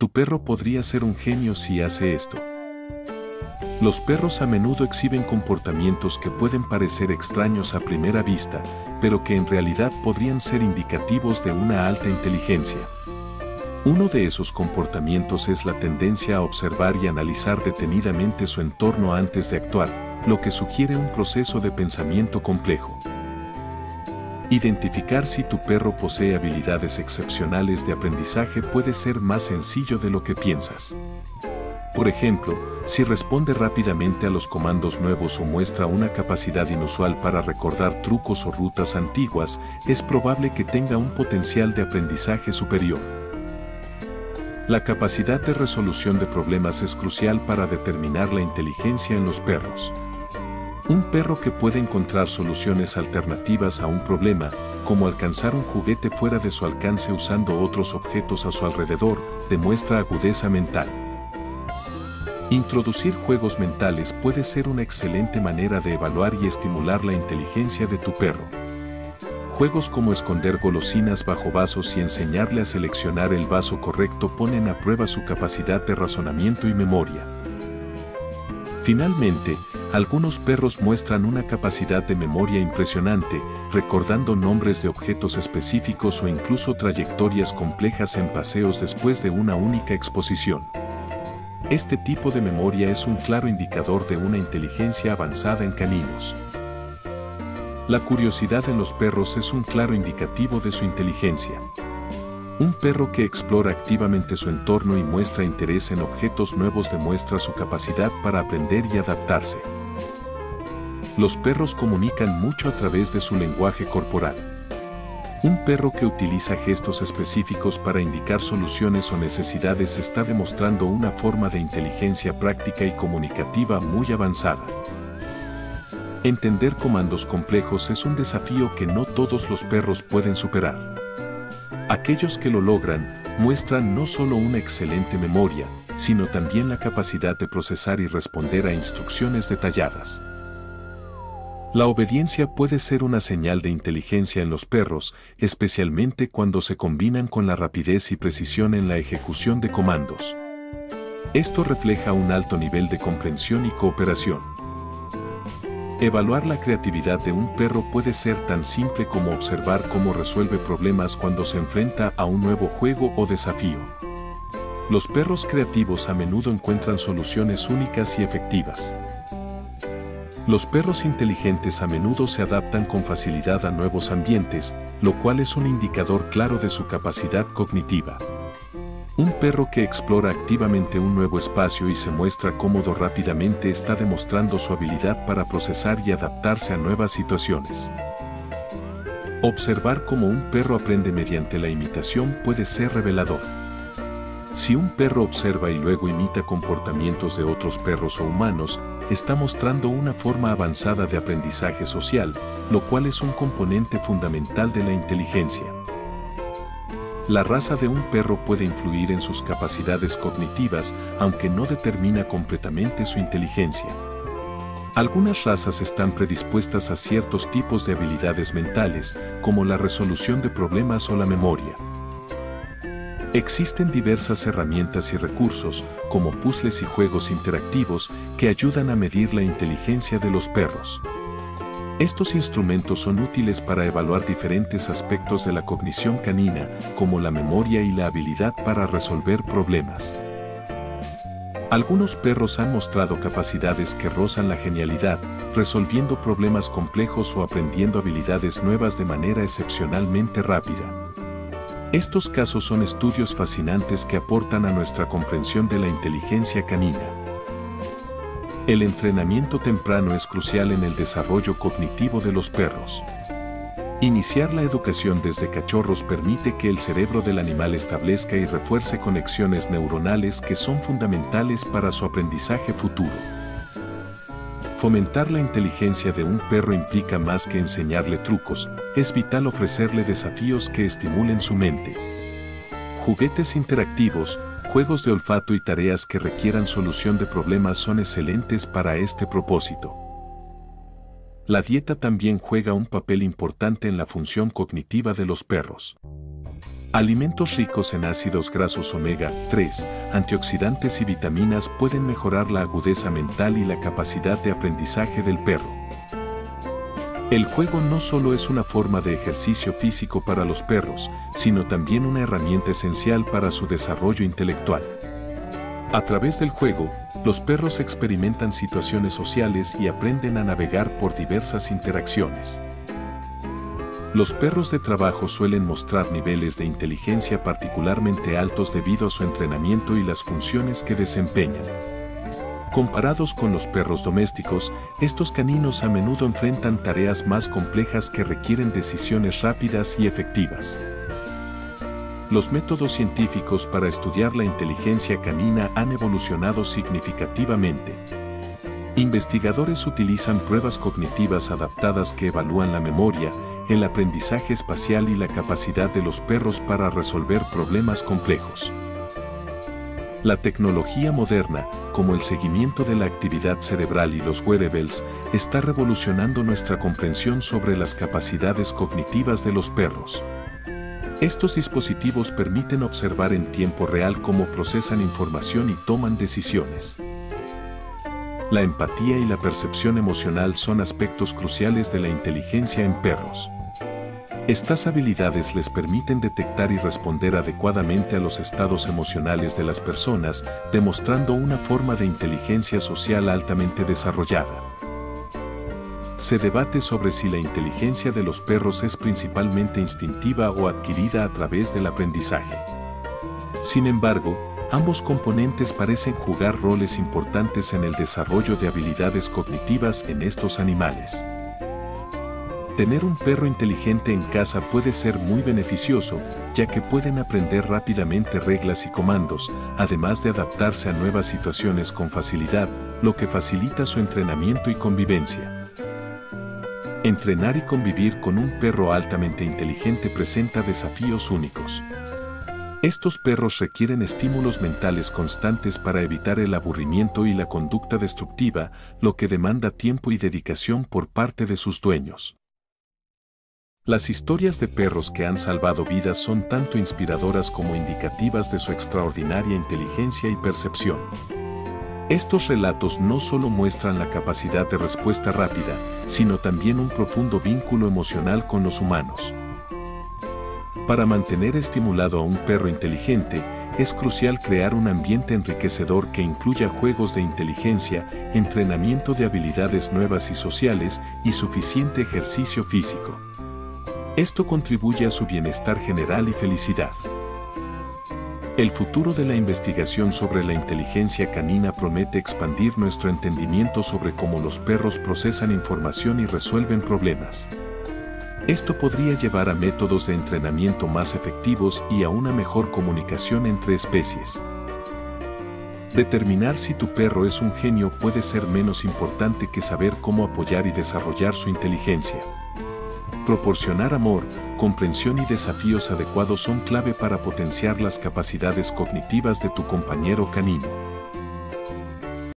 Tu perro podría ser un genio si hace esto. Los perros a menudo exhiben comportamientos que pueden parecer extraños a primera vista, pero que en realidad podrían ser indicativos de una alta inteligencia. Uno de esos comportamientos es la tendencia a observar y analizar detenidamente su entorno antes de actuar, lo que sugiere un proceso de pensamiento complejo. Identificar si tu perro posee habilidades excepcionales de aprendizaje puede ser más sencillo de lo que piensas. Por ejemplo, si responde rápidamente a los comandos nuevos o muestra una capacidad inusual para recordar trucos o rutas antiguas, es probable que tenga un potencial de aprendizaje superior. La capacidad de resolución de problemas es crucial para determinar la inteligencia en los perros. Un perro que puede encontrar soluciones alternativas a un problema, como alcanzar un juguete fuera de su alcance usando otros objetos a su alrededor, demuestra agudeza mental. Introducir juegos mentales puede ser una excelente manera de evaluar y estimular la inteligencia de tu perro. Juegos como esconder golosinas bajo vasos y enseñarle a seleccionar el vaso correcto ponen a prueba su capacidad de razonamiento y memoria. Finalmente, algunos perros muestran una capacidad de memoria impresionante, recordando nombres de objetos específicos o incluso trayectorias complejas en paseos después de una única exposición. Este tipo de memoria es un claro indicador de una inteligencia avanzada en caninos. La curiosidad en los perros es un claro indicativo de su inteligencia. Un perro que explora activamente su entorno y muestra interés en objetos nuevos demuestra su capacidad para aprender y adaptarse. Los perros comunican mucho a través de su lenguaje corporal. Un perro que utiliza gestos específicos para indicar soluciones o necesidades está demostrando una forma de inteligencia práctica y comunicativa muy avanzada. Entender comandos complejos es un desafío que no todos los perros pueden superar. Aquellos que lo logran muestran no solo una excelente memoria, sino también la capacidad de procesar y responder a instrucciones detalladas. La obediencia puede ser una señal de inteligencia en los perros, especialmente cuando se combinan con la rapidez y precisión en la ejecución de comandos. Esto refleja un alto nivel de comprensión y cooperación. Evaluar la creatividad de un perro puede ser tan simple como observar cómo resuelve problemas cuando se enfrenta a un nuevo juego o desafío. Los perros creativos a menudo encuentran soluciones únicas y efectivas. Los perros inteligentes a menudo se adaptan con facilidad a nuevos ambientes, lo cual es un indicador claro de su capacidad cognitiva. Un perro que explora activamente un nuevo espacio y se muestra cómodo rápidamente está demostrando su habilidad para procesar y adaptarse a nuevas situaciones. Observar cómo un perro aprende mediante la imitación puede ser revelador. Si un perro observa y luego imita comportamientos de otros perros o humanos, está mostrando una forma avanzada de aprendizaje social, lo cual es un componente fundamental de la inteligencia. La raza de un perro puede influir en sus capacidades cognitivas, aunque no determina completamente su inteligencia. Algunas razas están predispuestas a ciertos tipos de habilidades mentales, como la resolución de problemas o la memoria. Existen diversas herramientas y recursos, como puzzles y juegos interactivos, que ayudan a medir la inteligencia de los perros. Estos instrumentos son útiles para evaluar diferentes aspectos de la cognición canina, como la memoria y la habilidad para resolver problemas. Algunos perros han mostrado capacidades que rozan la genialidad, resolviendo problemas complejos o aprendiendo habilidades nuevas de manera excepcionalmente rápida. Estos casos son estudios fascinantes que aportan a nuestra comprensión de la inteligencia canina. El entrenamiento temprano es crucial en el desarrollo cognitivo de los perros. Iniciar la educación desde cachorros permite que el cerebro del animal establezca y refuerce conexiones neuronales que son fundamentales para su aprendizaje futuro. Fomentar la inteligencia de un perro implica más que enseñarle trucos, es vital ofrecerle desafíos que estimulen su mente. Juguetes interactivos, juegos de olfato y tareas que requieran solución de problemas son excelentes para este propósito. La dieta también juega un papel importante en la función cognitiva de los perros. Alimentos ricos en ácidos grasos omega 3, antioxidantes y vitaminas pueden mejorar la agudeza mental y la capacidad de aprendizaje del perro. El juego no solo es una forma de ejercicio físico para los perros, sino también una herramienta esencial para su desarrollo intelectual. A través del juego, los perros experimentan situaciones sociales y aprenden a navegar por diversas interacciones. Los perros de trabajo suelen mostrar niveles de inteligencia particularmente altos debido a su entrenamiento y las funciones que desempeñan. Comparados con los perros domésticos, estos caninos a menudo enfrentan tareas más complejas que requieren decisiones rápidas y efectivas. Los métodos científicos para estudiar la inteligencia canina han evolucionado significativamente. Investigadores utilizan pruebas cognitivas adaptadas que evalúan la memoria, el aprendizaje espacial y la capacidad de los perros para resolver problemas complejos. La tecnología moderna, como el seguimiento de la actividad cerebral y los wearables, está revolucionando nuestra comprensión sobre las capacidades cognitivas de los perros. Estos dispositivos permiten observar en tiempo real cómo procesan información y toman decisiones. La empatía y la percepción emocional son aspectos cruciales de la inteligencia en perros. Estas habilidades les permiten detectar y responder adecuadamente a los estados emocionales de las personas, demostrando una forma de inteligencia social altamente desarrollada. Se debate sobre si la inteligencia de los perros es principalmente instintiva o adquirida a través del aprendizaje. Sin embargo, ambos componentes parecen jugar roles importantes en el desarrollo de habilidades cognitivas en estos animales. Tener un perro inteligente en casa puede ser muy beneficioso, ya que pueden aprender rápidamente reglas y comandos, además de adaptarse a nuevas situaciones con facilidad, lo que facilita su entrenamiento y convivencia. Entrenar y convivir con un perro altamente inteligente presenta desafíos únicos. Estos perros requieren estímulos mentales constantes para evitar el aburrimiento y la conducta destructiva, lo que demanda tiempo y dedicación por parte de sus dueños. Las historias de perros que han salvado vidas son tanto inspiradoras como indicativas de su extraordinaria inteligencia y percepción. Estos relatos no solo muestran la capacidad de respuesta rápida, sino también un profundo vínculo emocional con los humanos. Para mantener estimulado a un perro inteligente, es crucial crear un ambiente enriquecedor que incluya juegos de inteligencia, entrenamiento de habilidades nuevas y sociales y suficiente ejercicio físico. Esto contribuye a su bienestar general y felicidad. El futuro de la investigación sobre la inteligencia canina promete expandir nuestro entendimiento sobre cómo los perros procesan información y resuelven problemas. Esto podría llevar a métodos de entrenamiento más efectivos y a una mejor comunicación entre especies. Determinar si tu perro es un genio puede ser menos importante que saber cómo apoyar y desarrollar su inteligencia. Proporcionar amor, comprensión y desafíos adecuados son clave para potenciar las capacidades cognitivas de tu compañero canino.